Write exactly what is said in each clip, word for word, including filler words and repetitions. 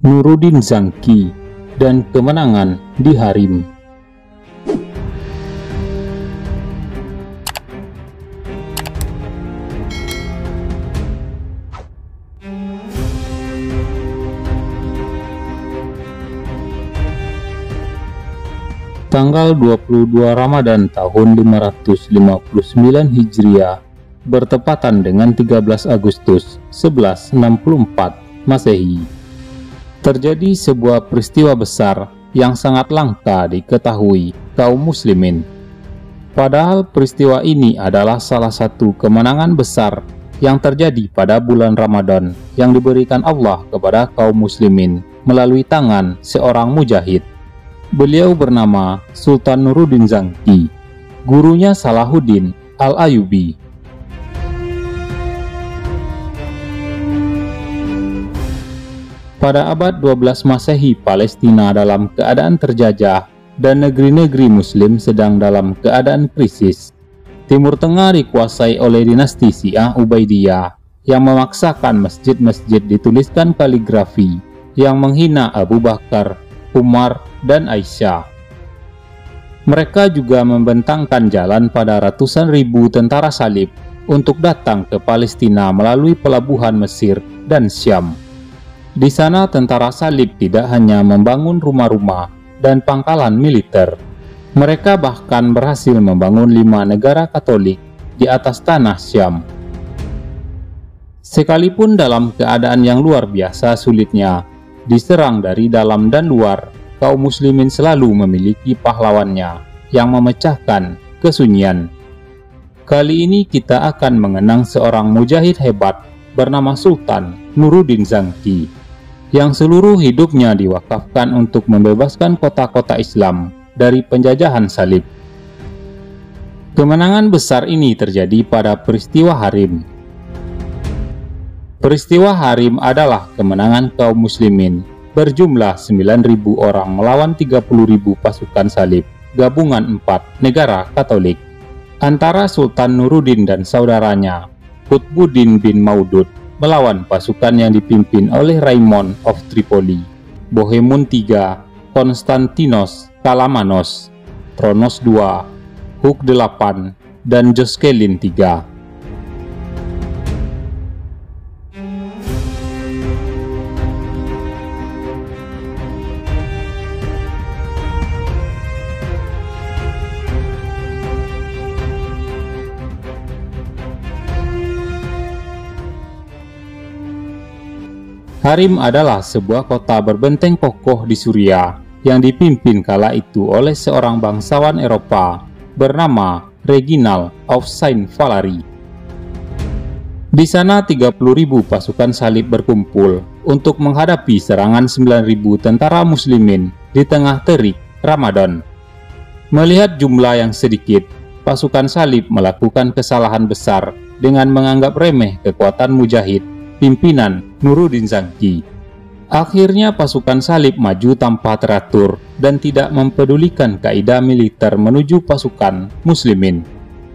Nuruddin Zangki, dan kemenangan di Harim. Tanggal dua puluh dua Ramadan tahun lima ratus lima puluh sembilan Hijriah bertepatan dengan tiga belas Agustus seribu seratus enam puluh empat Masehi. Terjadi sebuah peristiwa besar yang sangat langka diketahui kaum muslimin. Padahal peristiwa ini adalah salah satu kemenangan besar yang terjadi pada bulan Ramadan yang diberikan Allah kepada kaum muslimin melalui tangan seorang mujahid. Beliau bernama Sultan Nuruddin Zangki, gurunya Salahuddin Al-Ayyubi. Pada abad dua belas Masehi, Palestina dalam keadaan terjajah dan negeri-negeri muslim sedang dalam keadaan krisis. Timur Tengah dikuasai oleh dinasti Syiah Ubaidiyah yang memaksakan masjid-masjid dituliskan kaligrafi yang menghina Abu Bakar, Umar, dan Aisyah. Mereka juga membentangkan jalan pada ratusan ribu tentara salib untuk datang ke Palestina melalui pelabuhan Mesir dan Syam. Di sana tentara salib tidak hanya membangun rumah-rumah dan pangkalan militer. Mereka bahkan berhasil membangun lima negara Katolik di atas tanah Syam. Sekalipun dalam keadaan yang luar biasa sulitnya, diserang dari dalam dan luar, kaum muslimin selalu memiliki pahlawannya yang memecahkan kesunyian. Kali ini kita akan mengenang seorang mujahid hebat bernama Sultan Nuruddin Zangki, yang seluruh hidupnya diwakafkan untuk membebaskan kota-kota Islam dari penjajahan salib. Kemenangan besar ini terjadi pada peristiwa Harim. Peristiwa Harim adalah kemenangan kaum muslimin berjumlah sembilan ribu orang melawan tiga puluh ribu pasukan salib gabungan empat negara Katolik antara Sultan Nuruddin dan saudaranya Qutbuddin bin Maudud melawan pasukan yang dipimpin oleh Raymond of Tripoli, Bohemun tiga, Konstantinos Kalamanos, Tronos dua, Hugh delapan, dan Joscelin tiga. Harim adalah sebuah kota berbenteng kokoh di Suriah yang dipimpin kala itu oleh seorang bangsawan Eropa bernama Reginald of Saint-Valery. Di sana tiga puluh ribu pasukan salib berkumpul untuk menghadapi serangan sembilan ribu tentara muslimin di tengah terik Ramadan. Melihat jumlah yang sedikit, pasukan salib melakukan kesalahan besar dengan menganggap remeh kekuatan mujahid pimpinan Nuruddin Zangki. Akhirnya pasukan salib maju tanpa teratur dan tidak mempedulikan kaidah militer menuju pasukan muslimin.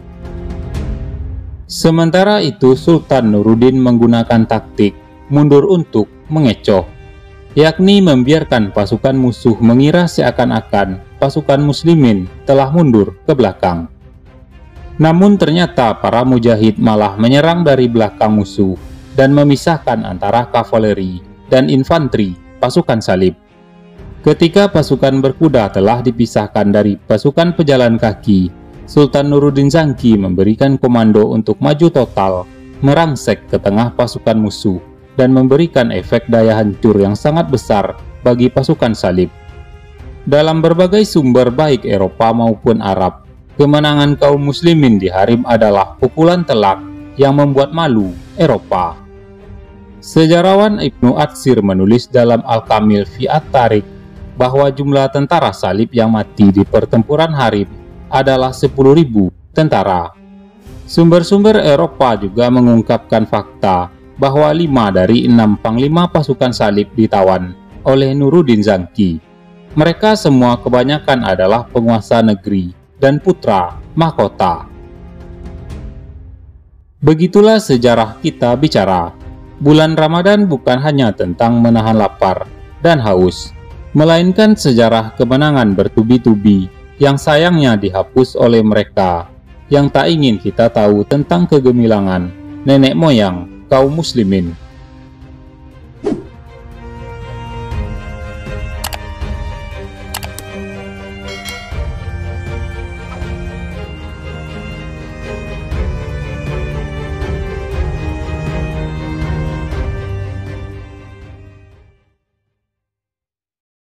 Sementara itu Sultan Nuruddin menggunakan taktik mundur untuk mengecoh, yakni membiarkan pasukan musuh mengira seakan-akan pasukan muslimin telah mundur ke belakang. Namun ternyata para mujahid malah menyerang dari belakang musuh dan memisahkan antara kavaleri dan infanteri pasukan salib. Ketika pasukan berkuda telah dipisahkan dari pasukan pejalan kaki, Sultan Nuruddin Zangki memberikan komando untuk maju total, merangsek ke tengah pasukan musuh, dan memberikan efek daya hancur yang sangat besar bagi pasukan salib. Dalam berbagai sumber baik Eropa maupun Arab, kemenangan kaum muslimin di Harim adalah pukulan telak yang membuat malu Eropa. Sejarawan Ibnu Atsir menulis dalam Al-Kamil fi At-Tarik bahwa jumlah tentara salib yang mati di pertempuran Harim adalah sepuluh ribu tentara. Sumber-sumber Eropa juga mengungkapkan fakta bahwa lima dari enam panglima pasukan salib ditawan oleh Nuruddin Zangki. Mereka semua kebanyakan adalah penguasa negeri dan putra mahkota. Begitulah sejarah kita bicara. Bulan Ramadan bukan hanya tentang menahan lapar, dan haus, melainkan sejarah kemenangan bertubi-tubi yang sayangnya dihapus oleh mereka yang tak ingin kita tahu tentang kegemilangan nenek moyang kaum muslimin.